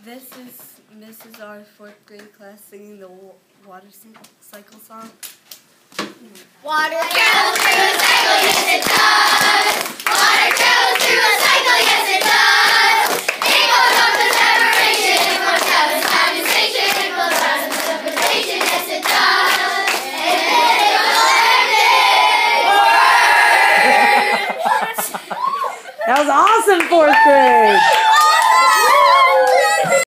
This is Mrs. R. 4th grade class singing the water cycle song. Water travels through a cycle, yes it does. Water travels through a cycle, yes it does. It goes on to separation, it goes down to condensation, it goes down to precipitation, yes it does. And then it goes That was awesome, 4th grade.